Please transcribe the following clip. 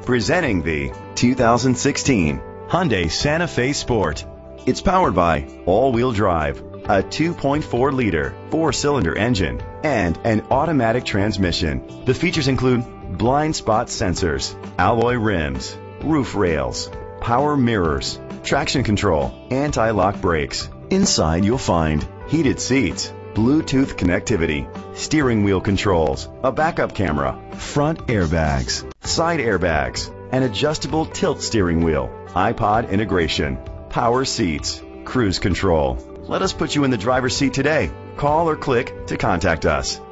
Presenting the 2016 Hyundai Santa Fe Sport. It's powered by all-wheel drive, a 2.4-liter four-cylinder engine, and an automatic transmission. The features include blind spot sensors, alloy rims, roof rails, power mirrors, traction control, anti-lock brakes. Inside you'll find heated seats, Bluetooth connectivity, steering wheel controls, a backup camera, front airbags, side airbags, an adjustable tilt steering wheel, iPod integration, power seats, cruise control. Let us put you in the driver's seat today. Call or click to contact us.